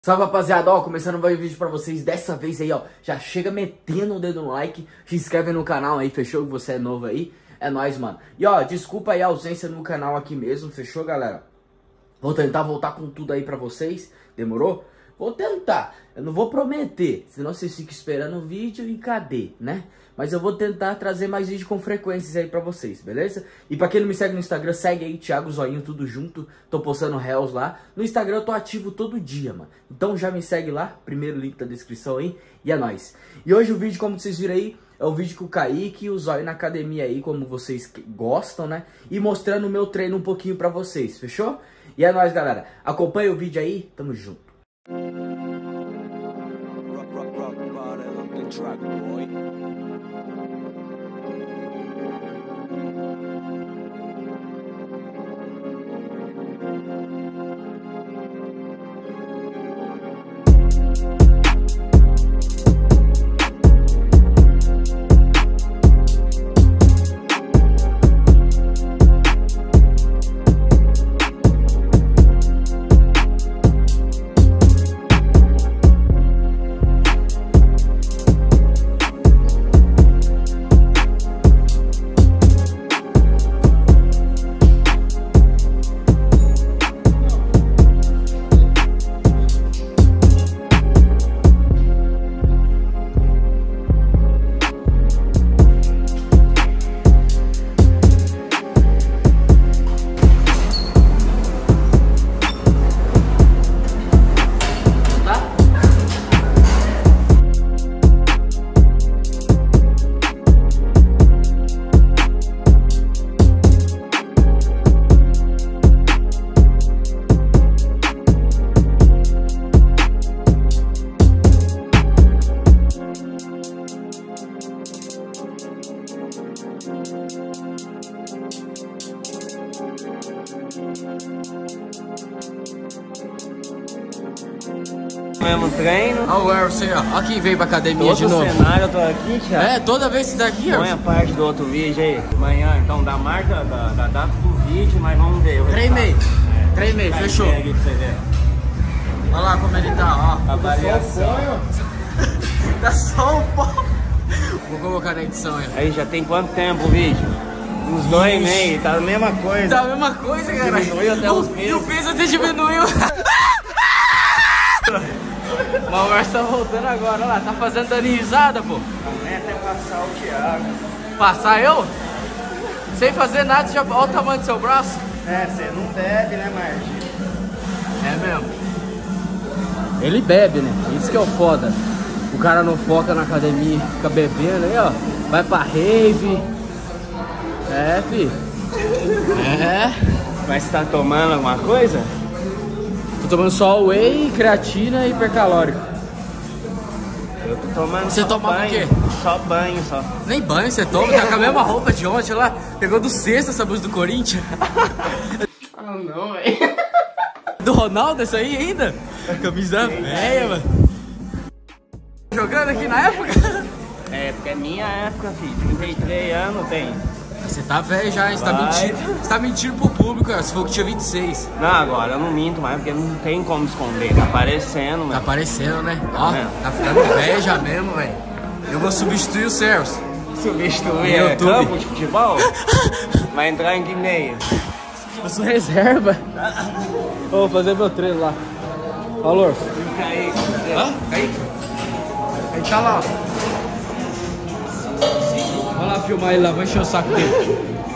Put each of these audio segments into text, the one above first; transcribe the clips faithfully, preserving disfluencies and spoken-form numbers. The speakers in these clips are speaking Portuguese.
Salve, rapaziada, ó, começando mais um vídeo pra vocês. Dessa vez aí, ó, já chega metendo o dedo no like, se inscreve no canal aí, fechou? Que você é novo aí, é nóis, mano. E ó, desculpa aí a ausência no canal aqui mesmo, fechou, galera? Vou tentar voltar com tudo aí pra vocês, demorou? Vou tentar, eu não vou prometer, senão vocês ficam esperando o vídeo e cadê, né? Mas eu vou tentar trazer mais vídeo com frequências aí pra vocês, beleza? E pra quem não me segue no Instagram, segue aí, Thiago Zoinho, tudo junto. Tô postando reels lá. No Instagram eu tô ativo todo dia, mano. Então já me segue lá, primeiro link da descrição aí. E é nóis. E hoje o vídeo, como vocês viram aí, é o vídeo com o Kaique e o Zóio na academia aí, como vocês gostam, né? E mostrando o meu treino um pouquinho pra vocês, fechou? E é nóis, galera. Acompanha o vídeo aí, tamo junto. Mesmo treino. Olha o você, ó. Aqui veio pra academia Todo de novo. cenário eu tô aqui, Thiago. É, toda vez que você tá aqui, ó. Põe a parte do outro vídeo aí. Amanhã, então, da marca, da, da data do vídeo, mas vamos ver. Treinei. É. Treinei, Tá, fechou. aqui pra você ver. Olha lá como ele tá, ó. A variação. Tá só um pó. Vou colocar na edição aí. Aí já tem quanto tempo o vídeo? Uns dois e meio, tá a mesma coisa. Tá a mesma coisa, cara. Diminuiu até os E pesos. o peso até diminuiu. Mas o Márcio tá voltando agora, olha lá, tá fazendo dando risada, pô. A meta é passar o Thiago. Passar eu? Sem fazer nada, já... olha o tamanho do seu braço. É, você não bebe, né, Marge? É mesmo. Ele bebe, né? Isso que é o foda. O cara não foca na academia, fica bebendo aí, ó. Vai pra rave. É, fi. É. Mas você tá tomando alguma coisa? Tô tomando só whey, creatina e hipercalórico. Eu tô tomando Você só tomava banho. o quê? Só banho, só. Nem banho você toma, tá com a mesma roupa de ontem lá. Pegou do sexto essa blusa do Corinthians. Ah, não, velho. Do Ronaldo essa aí ainda? A camisa velha, mano. Jogando aqui na época? É, porque é minha época, filho. trinta e três anos tem. Você tá velho já, hein? Você tá Vai. mentindo. Você tá mentindo pro público, cara. Você falou que tinha vinte e seis. Não, agora eu não minto mais, porque não tem como esconder. Tá aparecendo, Tá mano. aparecendo, né? Ó, É. tá ficando velho já mesmo, velho. Eu vou substituir o Celso. Substituir No é YouTube. campo de futebol? Vai entrar em que meio? Eu sou reserva. Vou fazer meu treino lá. Valor. Fica aí. Hã? Aí. Aí tá lá, ó. Vai lá filmar ele lá, vai encher o saco dele.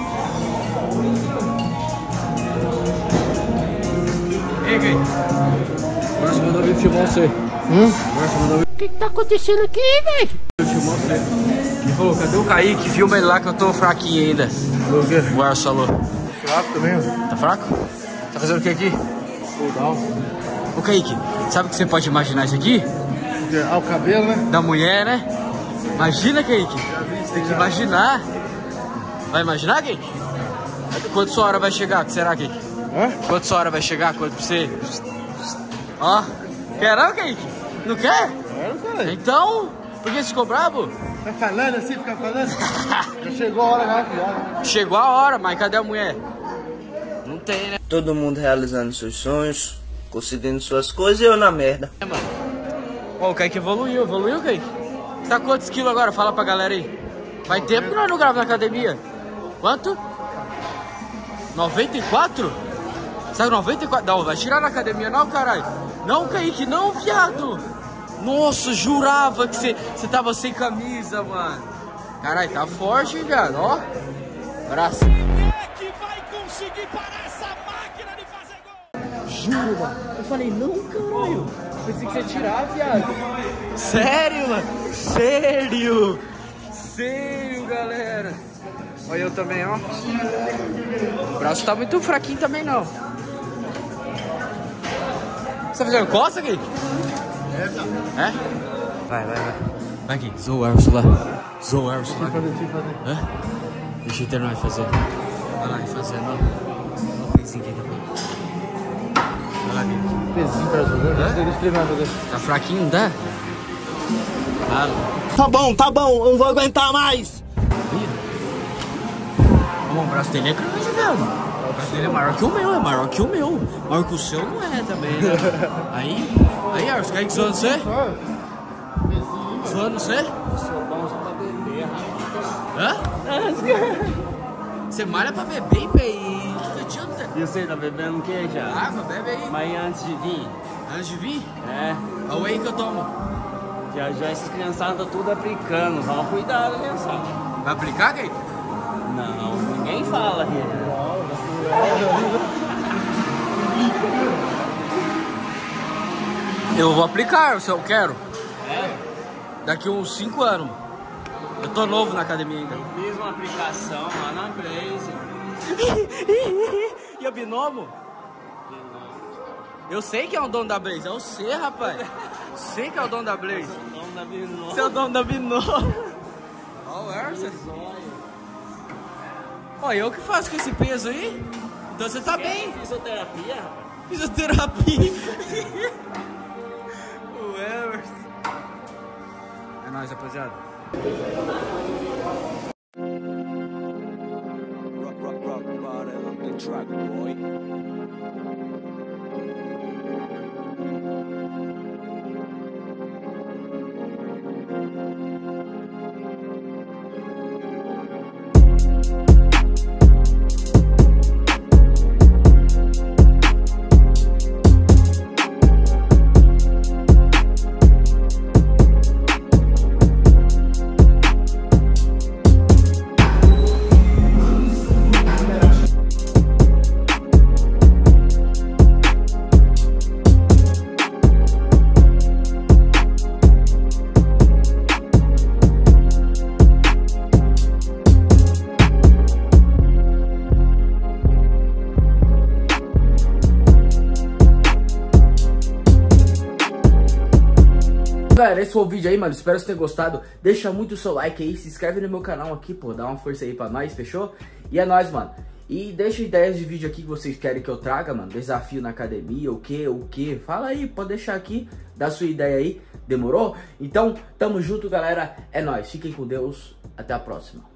Ei, Gui. Márcio mandou vir filmar você. Hum? Márcio mandou vir. O que que tá acontecendo aqui, velho? Filmar você. Ele falou, cadê o Kaique? Filma ele lá que eu tô fraquinho ainda. O quê? O Márcio falou. Fraco também, ó. Tá fraco? Tá fazendo o que aqui? Pull down. Ô Kaique, sabe o que você pode imaginar isso aqui? Ah, o cabelo, né? Da mulher, né? Imagina, Kaique. Você tem que imaginar. Vai imaginar, Kaique? Quanto sua hora vai chegar? Que será, Kaique? Hã? Quanto sua hora vai chegar? Quanto pra você? Ó. Quer não, Kaique? Não quer? Quero, cara. Então, por que você ficou bravo? Tá falando assim, fica falando? Já chegou a hora, já, filho. Chegou a hora, mas cadê a mulher? Não tem, né? Todo mundo realizando seus sonhos, conseguindo suas coisas e eu na merda. É, mano. Ó, o Kaique evoluiu, evoluiu, Kaique? Você tá com quantos quilos agora? Fala pra galera aí. Faz tempo que nós não gravamos na academia. Quanto? noventa e quatro? Saiu noventa e quatro? Não, vai tirar na academia não, caralho. Não, Kaique, não, viado. Nossa, jurava que você, você tava sem camisa, mano. Caralho, tá forte, hein, viado, ó. Braço. Quem é que vai conseguir parar essa máquina de fazer gol? Juro, mano. Eu falei, não, caralho. Pensei que você ia tirar, viado. Sério, mano. Sério. Sério, galera. Olha eu também, ó. O braço tá muito fraquinho também, não. Você tá fazendo costa, Kaique? É? Vai, vai, vai. Vai aqui, zoa o Erson lá. Zoa o Erson lá. Deixa eu fazer, deixa eu fazer. Hã? Deixa eu terminar de fazer. Vai lá, fazendo, ó. Olha o pezinho aqui. Vai lá, Kaique. Pezinho pra fazer? Hã? Deixa eu terminar de fazer. Tá fraquinho, não tá? Claro. Tá bom, tá bom, eu não vou aguentar mais. O braço dele é grande, velho. O braço dele é maior que o meu, é maior que o meu. Maior que o seu não é também, né? Aí, aí, Arson, quer que zoando você? Zoando você? Hã? Você malha pra beber, bem. Que adianta? E você tá bebendo o que já? Água, bebe aí. Mas antes de vir, Antes de vir, é, a whey que eu tomo. já já essas criançadas tudo aplicando. Toma cuidado, criançada. Vai aplicar, Kaique? Não, ninguém fala aqui. Eu vou aplicar, se eu quero. É? Daqui uns cinco anos. Eu tô novo na academia ainda. Fiz uma aplicação lá na Blaze. E a Binomo? Eu sei que é o dono da Blaze, eu sei, rapaz. Sei que é o dono da Blaze. O nome da Binomo. Você é o dono da Binomo. Ó, o Erson. Ó, eu que faço com esse peso aí? Então você tá bem. Fisioterapia, rapaz? Fisioterapia. O Emerson. É nóis, rapaziada. Rock, rock, rock, bottom of the track, boy. Galera, esse foi o vídeo aí, mano. Espero que você tenha gostado. Deixa muito o seu like aí, se inscreve no meu canal aqui, pô. Dá uma força aí pra nós, fechou? E é nóis, mano. E deixa ideias de vídeo aqui que vocês querem que eu traga, mano. Desafio na academia, o que, o que. Fala aí, pode deixar aqui. Dá sua ideia aí, demorou? Então, tamo junto, galera. É nóis. Fiquem com Deus. Até a próxima.